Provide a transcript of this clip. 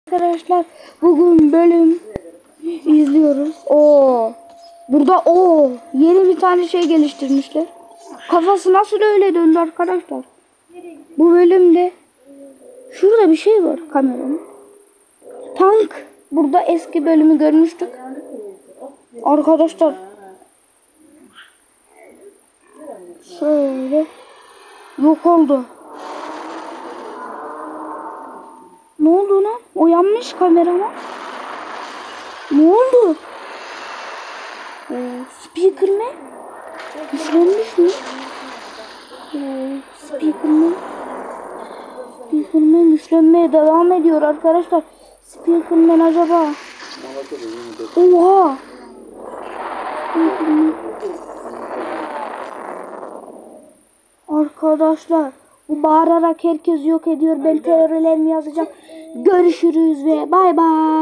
Arkadaşlar bugün bölüm izliyoruz. Burada yeni bir tane şey geliştirmişler. Kafası nasıl öyle döndü arkadaşlar? Bu bölümde şurada bir şey var kameranın. Tank. Burada eski bölümü görmüştük. Arkadaşlar şöyle yok oldu. Ne oldu lan? O yanlış kameraman. Ne oldu? Speaker ne? Güçlenmiş mi? Speaker güçlenmeye devam ediyor arkadaşlar. Speaker acaba? Oha! Arkadaşlar bu bağırarak herkes yok ediyor. Ben teorilerimi yazacağım. Görüşürüz ve bay bay.